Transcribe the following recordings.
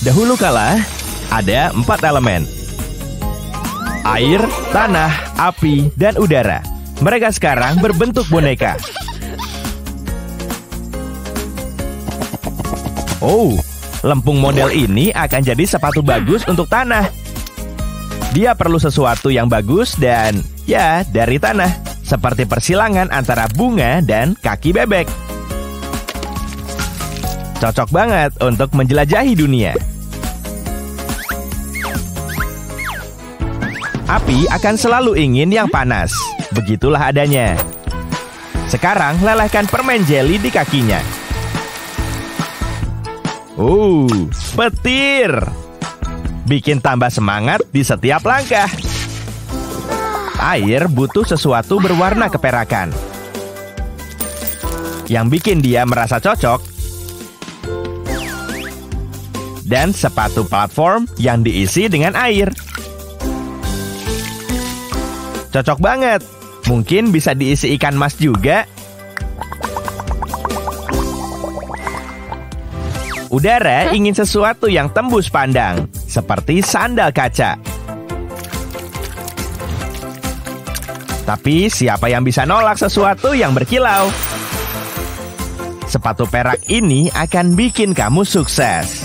Dahulu kala, ada 4 elemen. Air, tanah, api, dan udara. Mereka sekarang berbentuk boneka. Oh, lempung model ini akan jadi sepatu bagus untuk tanah. Dia perlu sesuatu yang bagus dan, ya, dari tanah. Seperti persilangan antara bunga dan kaki bebek. Cocok banget untuk menjelajahi dunia. Api akan selalu ingin yang panas. Begitulah adanya. Sekarang lelehkan permen jeli di kakinya. Petir. Bikin tambah semangat di setiap langkah. Air butuh sesuatu berwarna keperakan. Yang bikin dia merasa cocok. Dan sepatu platform yang diisi dengan air. Cocok banget. Mungkin bisa diisi ikan mas juga. Udara ingin sesuatu yang tembus pandang, seperti sandal kaca. Tapi siapa yang bisa nolak sesuatu yang berkilau? Sepatu perak ini akan bikin kamu sukses.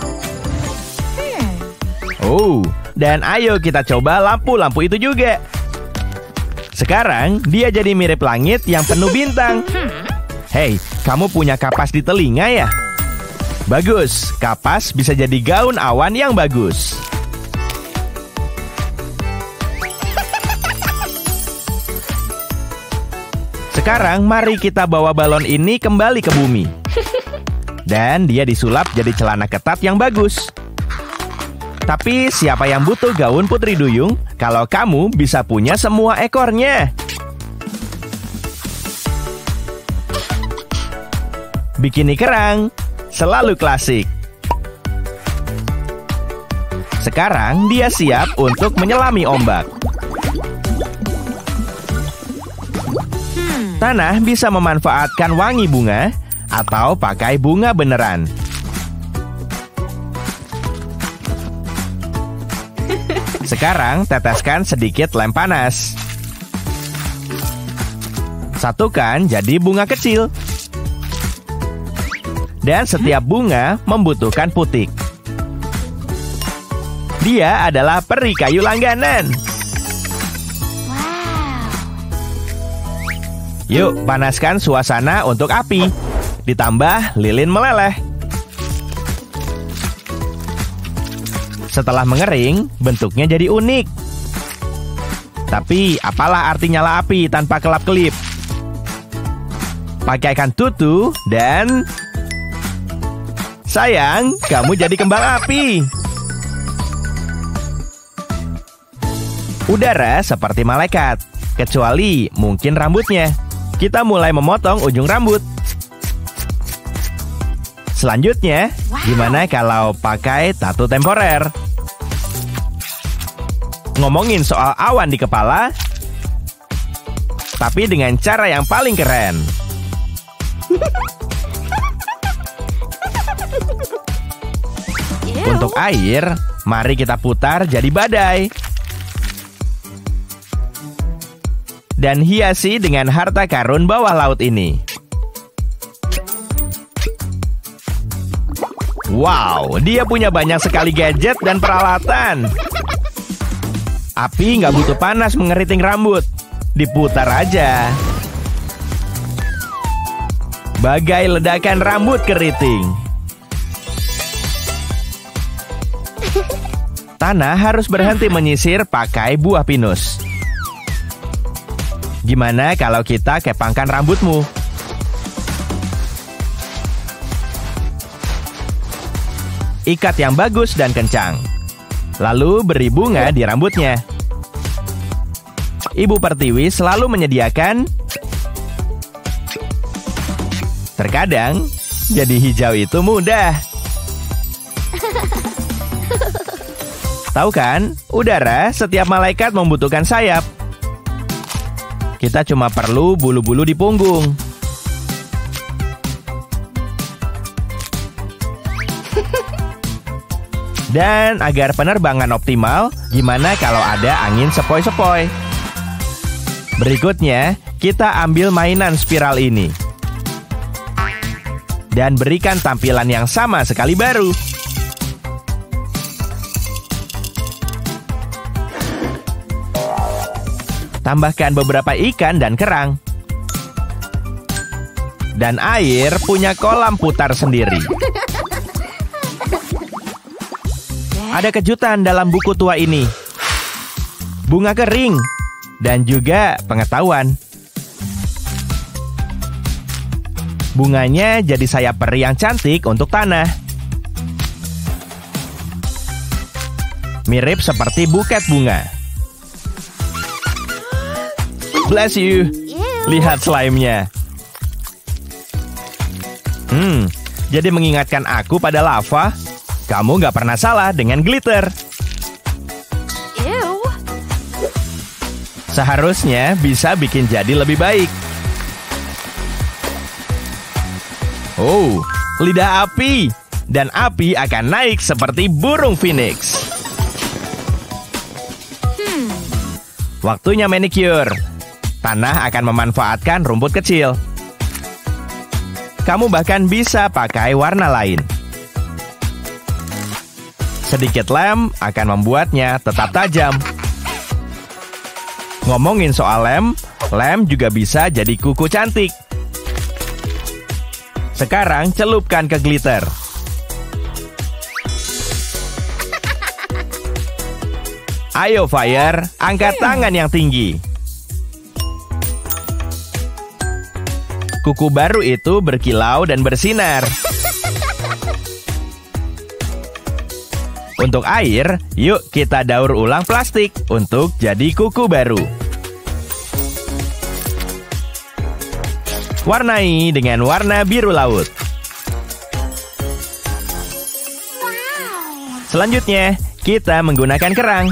Dan ayo kita coba lampu-lampu itu juga. Sekarang dia jadi mirip langit yang penuh bintang. Hei, kamu punya kapas di telinga ya? Bagus, kapas bisa jadi gaun awan yang bagus. Sekarang mari kita bawa balon ini kembali ke bumi. Dan dia disulap jadi celana ketat yang bagus. Tapi siapa yang butuh gaun Putri Duyung kalau kamu bisa punya semua ekornya? Bikini kerang, selalu klasik. Sekarang dia siap untuk menyelami ombak. Tanah bisa memanfaatkan wangi bunga atau pakai bunga beneran. Sekarang teteskan sedikit lem panas. Satukan jadi bunga kecil. Dan setiap bunga membutuhkan putik. Dia adalah peri kayu langganan. Yuk, panaskan suasana untuk api. Ditambah lilin meleleh. Setelah mengering, bentuknya jadi unik. Tapi, apalah arti nyala api tanpa kelap-kelip? Pakaikan tutu dan... Sayang, kamu jadi kembang api. Udara seperti malaikat, kecuali mungkin rambutnya. Kita mulai memotong ujung rambut. Selanjutnya, gimana kalau pakai tato temporer? Ngomongin soal awan di kepala, tapi dengan cara yang paling keren. Untuk air, mari kita putar jadi badai. Dan hiasi dengan harta karun bawah laut ini. Wow, dia punya banyak sekali gadget dan peralatan. Api nggak butuh panas mengeriting rambut. Diputar aja. Bagai ledakan rambut keriting. Tanah harus berhenti menyisir pakai buah pinus. Gimana kalau kita kepangkan rambutmu? Ikat yang bagus dan kencang. Lalu beri bunga di rambutnya. Ibu Pertiwi selalu menyediakan. Terkadang, jadi hijau itu mudah. Tahu kan, udara setiap malaikat membutuhkan sayap. Kita cuma perlu bulu-bulu di punggung. Dan agar penerbangan optimal, gimana kalau ada angin sepoi-sepoi? Berikutnya, kita ambil mainan spiral ini. Dan berikan tampilan yang sama sekali baru. Tambahkan beberapa ikan dan kerang. Dan air punya kolam putar sendiri. Ada kejutan dalam buku tua ini. Bunga kering. Dan juga pengetahuan. Bunganya jadi sayap peri yang cantik untuk tanah. Mirip seperti buket bunga. Bless you. Lihat slime-nya. Jadi mengingatkan aku pada lava. Kamu nggak pernah salah dengan glitter. Seharusnya bisa bikin jadi lebih baik. Oh, lidah api. Dan api akan naik seperti burung phoenix. Waktunya manicure. Tanah akan memanfaatkan rumput kecil. Kamu bahkan bisa pakai warna lain. Sedikit lem akan membuatnya tetap tajam. Ngomongin soal lem juga bisa jadi kuku cantik. Sekarang celupkan ke glitter. Ayo Fire, angkat tangan yang tinggi. Kuku baru itu berkilau dan bersinar. Untuk air, yuk kita daur ulang plastik untuk jadi kuku baru. Warnai dengan warna biru laut. Selanjutnya, kita menggunakan kerang.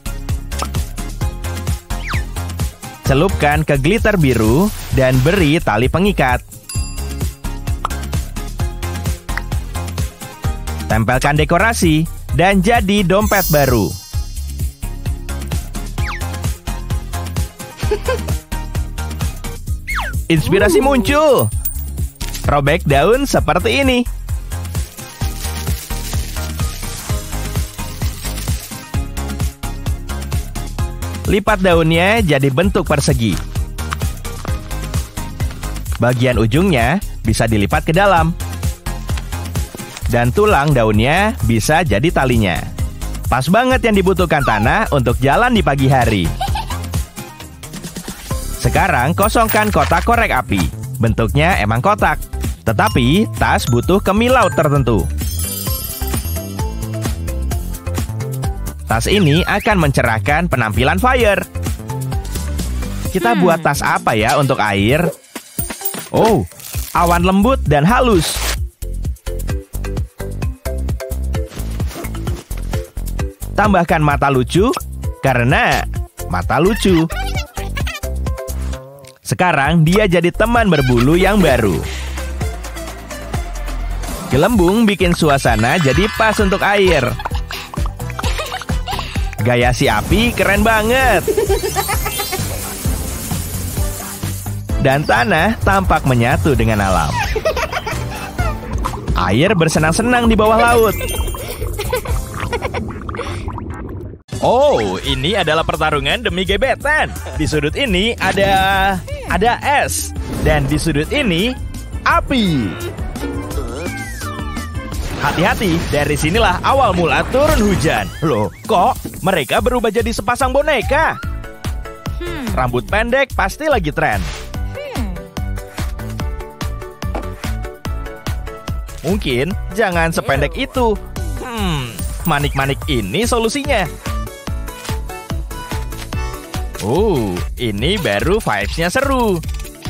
Celupkan ke glitter biru dan beri tali pengikat. Tempelkan dekorasi dan jadi dompet baru. Inspirasi muncul. Robek daun seperti ini. Lipat daunnya jadi bentuk persegi. Bagian ujungnya bisa dilipat ke dalam. Dan tulang daunnya bisa jadi talinya. Pas banget yang dibutuhkan tanah untuk jalan di pagi hari. Sekarang kosongkan kotak korek api. Bentuknya emang kotak. Tetapi tas butuh kemilau tertentu. Tas ini akan mencerahkan penampilan Fire. Kita buat tas apa ya untuk air? Oh, awan lembut dan halus. Tambahkan mata lucu, karena mata lucu. Sekarang dia jadi teman berbulu yang baru. Gelembung bikin suasana jadi pas untuk air. Gaya si api keren banget. Dan tanah tampak menyatu dengan alam. Air bersenang-senang di bawah laut. Oh, ini adalah pertarungan demi gebetan. Di sudut ini ada es. Dan di sudut ini, api. Hati-hati, dari sinilah awal mula turun hujan. Loh, kok mereka berubah jadi sepasang boneka? Rambut pendek pasti lagi tren. Mungkin jangan sependek itu. Manik-manik ini solusinya. Oh, ini baru vibes-nya seru.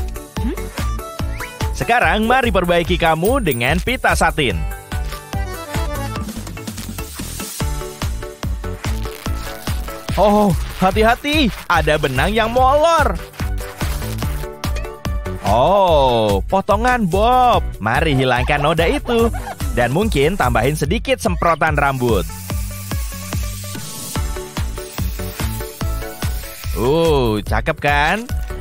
Sekarang mari perbaiki kamu dengan pita satin. Oh, hati-hati, ada benang yang molor. Oh, potongan bob. Mari hilangkan noda itu. Dan mungkin tambahin sedikit semprotan rambut. Cakep kan?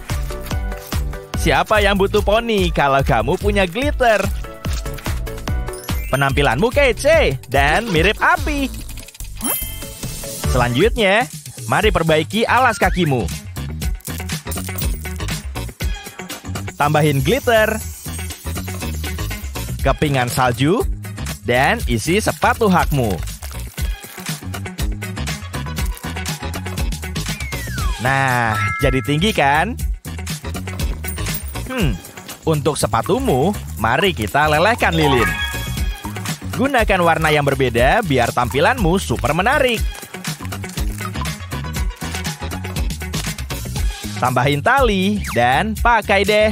Siapa yang butuh poni kalau kamu punya glitter? Penampilanmu kece dan mirip api. Selanjutnya, mari perbaiki alas kakimu. Tambahin glitter, kepingan salju, dan isi sepatu hakmu. Nah, jadi tinggi kan? Untuk sepatumu, mari kita lelehkan lilin. Gunakan warna yang berbeda biar tampilanmu super menarik. Tambahin tali dan pakai deh.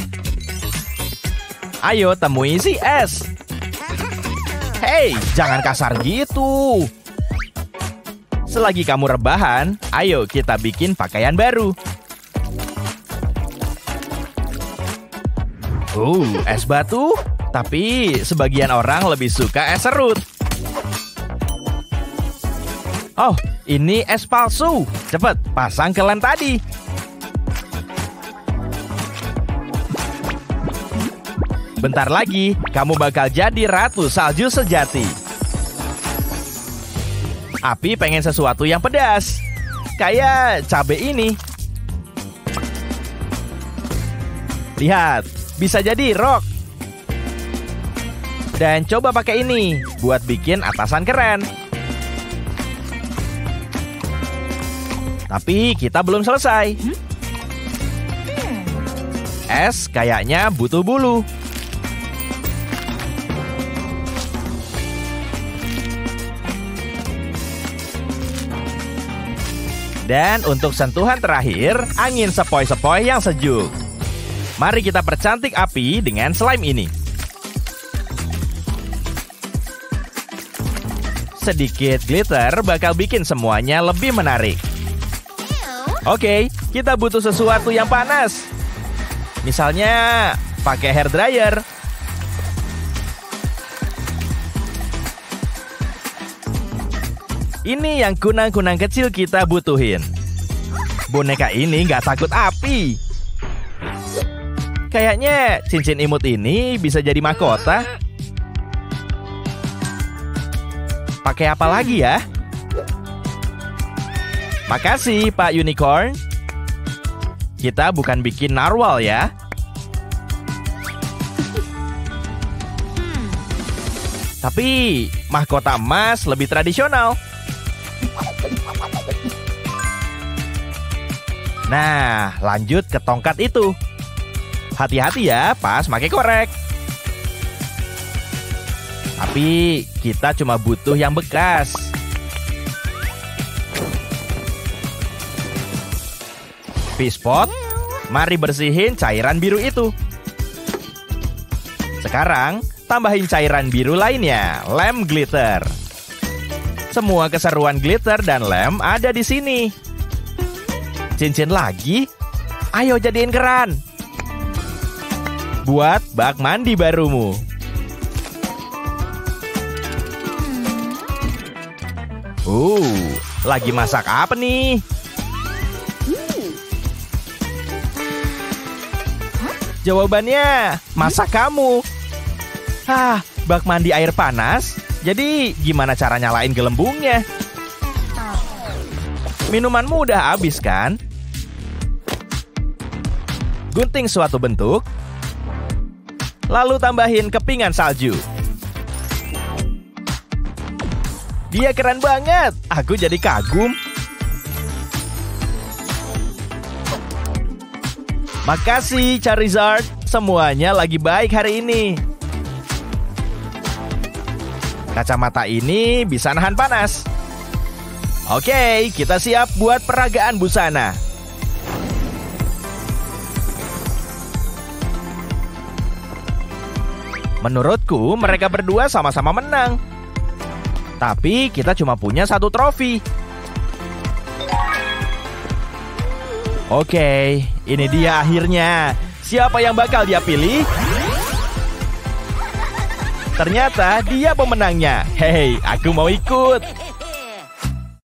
Ayo temui si S. Hei, jangan kasar gitu. Selagi kamu rebahan, ayo kita bikin pakaian baru. Es batu, tapi sebagian orang lebih suka es serut. Oh, ini es palsu. Cepet, pasang ke lem tadi. Bentar lagi, kamu bakal jadi ratu salju sejati. Api pengen sesuatu yang pedas. Kayak cabai ini. Lihat, bisa jadi rock. Dan coba pakai ini buat bikin atasan keren. Tapi kita belum selesai. Es kayaknya butuh bulu. Dan untuk sentuhan terakhir, angin sepoi-sepoi yang sejuk. Mari kita percantik api dengan slime ini. Sedikit glitter bakal bikin semuanya lebih menarik. Oke, kita butuh sesuatu yang panas. Misalnya, pakai hair dryer. Ini yang kunang-kunang kecil kita butuhin. Boneka ini nggak takut api. Kayaknya cincin imut ini bisa jadi mahkota. Pakai apa lagi ya? Makasih, Pak Unicorn. Kita bukan bikin narwhal ya. Tapi mahkota emas lebih tradisional. Nah, lanjut ke tongkat itu. Hati-hati ya pas pakai korek. Tapi kita cuma butuh yang bekas. P-spot, mari bersihin cairan biru itu. Sekarang, tambahin cairan biru lainnya, lem glitter. Semua keseruan glitter dan lem ada di sini. Cincin lagi? Ayo jadiin keran. Buat bak mandi barumu. Lagi masak apa nih? Jawabannya, masak kamu. Bak mandi air panas. Jadi gimana cara nyalain gelembungnya? Minumanmu udah habis kan? Gunting suatu bentuk. Lalu tambahin kepingan salju. Dia keren banget. Aku jadi kagum. Makasih Charizard. Semuanya lagi baik hari ini. Kacamata ini bisa nahan panas. Oke, kita siap buat peragaan busana. Menurutku mereka berdua sama-sama menang. Tapi kita cuma punya satu trofi. Oke, ini dia akhirnya. Siapa yang bakal dia pilih? Ternyata dia pemenangnya. Hei, aku mau ikut.